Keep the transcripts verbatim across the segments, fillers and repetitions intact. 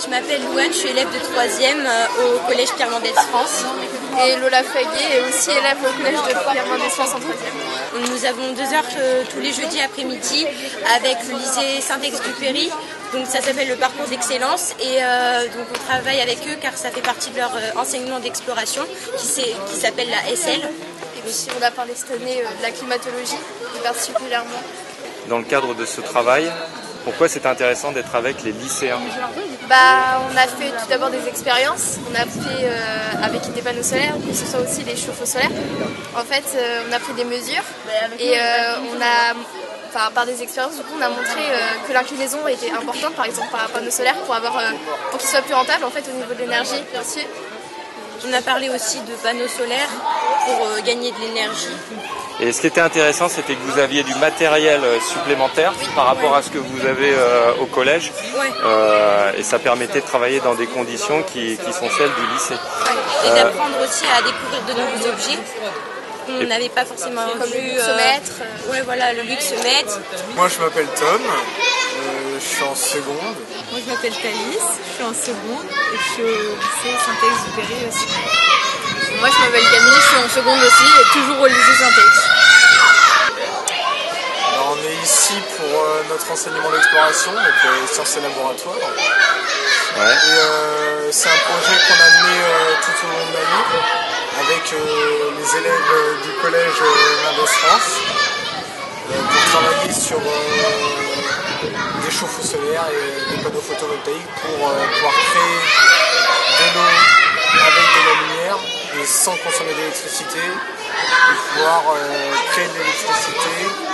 je m'appelle Louane, je suis élève de troisième au collège Pierre Mendès France. Et Lola Faguet est aussi élève au collège de Pierre Mendès France en troisième. Nous avons deux heures euh, tous les jeudis après-midi avec le lycée Saint-Exupéry. Donc ça s'appelle le parcours d'excellence et euh, donc on travaille avec eux car ça fait partie de leur euh, enseignement d'exploration qui, qui s'appelle la S L. Et aussi on a parlé cette année euh, de la climatologie, plus particulièrement. Dans le cadre de ce travail, pourquoi c'est intéressant d'être avec les lycéens? Bah, on a fait tout d'abord des expériences, on a fait euh, avec des panneaux solaires, que ce soit aussi les chauffe-eau solaires. En fait, euh, on a pris des mesures et euh, on a, enfin, par des expériences, du coup, on a montré euh, que l'inclinaison était importante, par exemple par un panneau solaire, pour avoir, euh, pour qu'il soit plus rentable en fait au niveau de l'énergie, bien sûr. On a parlé aussi de panneaux solaires pour euh, gagner de l'énergie. Et ce qui était intéressant, c'était que vous aviez du matériel supplémentaire oui, par rapport ouais. à ce que vous avez euh, au collège. Ouais. Euh, et ça permettait de travailler dans des conditions qui, qui sont celles du lycée. Ouais. Et euh, d'apprendre aussi à découvrir de nouveaux objets qu'on n'avait pas forcément comme vu. le luxomètre. Euh, ouais, voilà, le luxomètre. Moi, je m'appelle Tom. Euh, je suis en seconde. Moi, je m'appelle Thalys. Je suis en seconde et je suis au lycée Saint-Exupéry aussi. Moi je m'appelle Camille, je suis en seconde aussi et toujours au lycée Saint-Ex. On est ici pour euh, notre enseignement d'exploration, donc euh, sciences et laboratoires. Ouais. Et euh, c'est un projet qu'on a mené euh, tout au long de l'année avec euh, les élèves euh, du collège euh, Mendès France euh, pour travailler sur euh, des chauffe-eau solaires et des panneaux photovoltaïques pour euh, pouvoir créer de l'eau avec de la lumière et sans consommer d'électricité et pouvoir euh, créer de l'électricité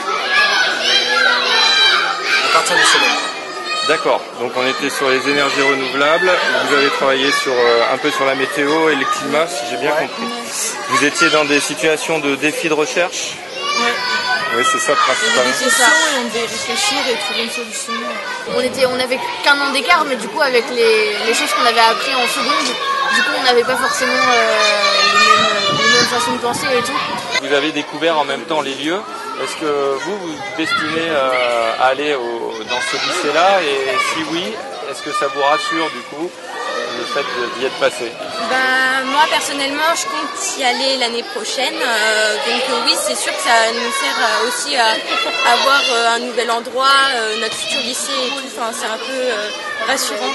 euh, à partir du soleil. D'accord, donc on était sur les énergies renouvelables, vous avez travaillé sur, euh, un peu sur la météo et le climat, si j'ai bien ouais. compris. Vous étiez dans des situations de défis de recherche? Ouais. Oui, c'est ça principalement. Des questions et on devait réfléchir et trouver une solution. On était, on avait qu'un an d'écart, mais du coup avec les, les choses qu'on avait appris en seconde, du coup on n'avait pas forcément euh, les, mêmes, les mêmes façons de penser et tout. Vous avez découvert en même temps les lieux. Est-ce que vous vous destinez euh, à aller au, dans ce lycée-là? Et si oui, est-ce que ça vous rassure du coup le fait d'y être passé? Ben, moi personnellement je compte y aller l'année prochaine, euh, donc euh, oui c'est sûr que ça nous sert euh, aussi à, à voir euh, un nouvel endroit, euh, notre futur lycée et tout, enfin, c'est un peu euh, rassurant.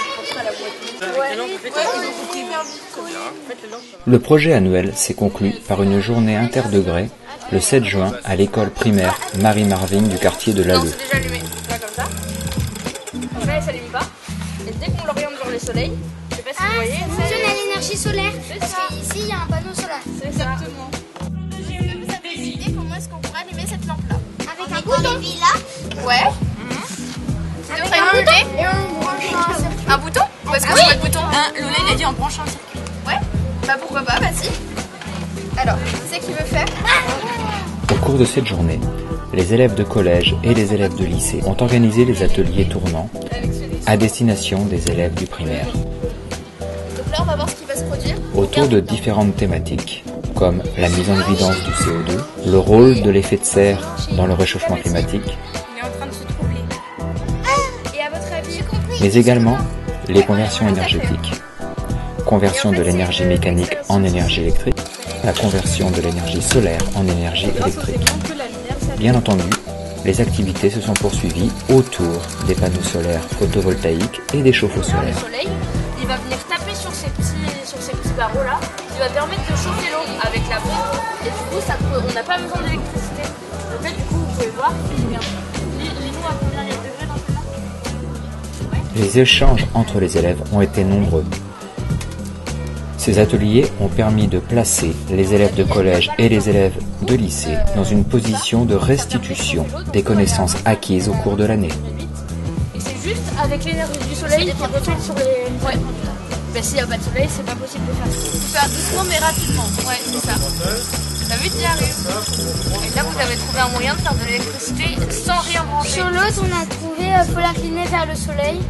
Le projet annuel s'est conclu par une journée interdegrés le sept juin à l'école primaire Marie Marvin du quartier de l'Alleu. C'est déjà allumé, là comme ça. Donc là elle s'allume pas, et dès qu'on l'oriente vers le soleil, je sais pas si ah, vous voyez, ça fonctionne à l'énergie solaire, parce qu'ici il y a un panneau solaire. C'est exactement. Vous avez une idée comment est-ce qu'on pourrait allumer cette lampe là? Avec un bouton là. Ouais. Mmh. Avec un bouton et on branche un circuit. Un bouton? Où est-ce que ah, c'est oui. le bouton? Hein, Lola il a dit en branchant un circuit. Ouais. Bah pourquoi pas, vas-y. Alors, c'est qui veut faire? Au cours de cette journée, les élèves de collège et les élèves de lycée ont organisé les ateliers tournants à destination des élèves du primaire. Donc là, on va voir ce qui va se produire. Autour de différentes thématiques, comme la mise en évidence du C O deux, le rôle de l'effet de serre dans le réchauffement climatique, Il est en train de se troubler. Et à votre avis, mais également les conversions énergétiques. Conversion de l'énergie mécanique en énergie électrique, la conversion de l'énergie solaire en énergie électrique. Bien entendu, les activités se sont poursuivies autour des panneaux solaires photovoltaïques et des chauffe-eau solaires. Le soleil, il va venir taper sur ces petits, sur ces petits barreaux là, qui va permettre de chauffer l'eau avec la pompe. Et du coup, ça, on n'a pas besoin d'électricité. En fait, du coup, vous pouvez voir, lis-nous à combien il y a de degrés dans ce là. Les échanges entre les élèves ont été nombreux. Ces ateliers ont permis de placer les élèves de collège et les élèves de lycée dans une position de restitution des connaissances acquises au cours de l'année. Et c'est juste avec l'énergie du soleil qui retourne sur les... Ouais. Ben s'il n'y a pas de soleil, c'est pas possible de faire ça. Faut faire doucement mais rapidement. Ouais, c'est ça. T'as vu, t'y arrives. Et là, vous avez trouvé un moyen de faire de l'électricité sans rien brancher. Sur l'autre, on a trouvé, euh, faut l'incliner vers le soleil.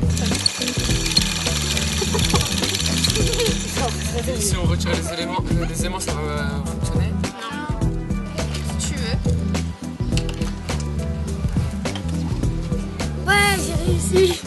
Si on retire les éléments, les aimants, ça va fonctionner? Non. Si tu veux. Ouais, j'ai réussi.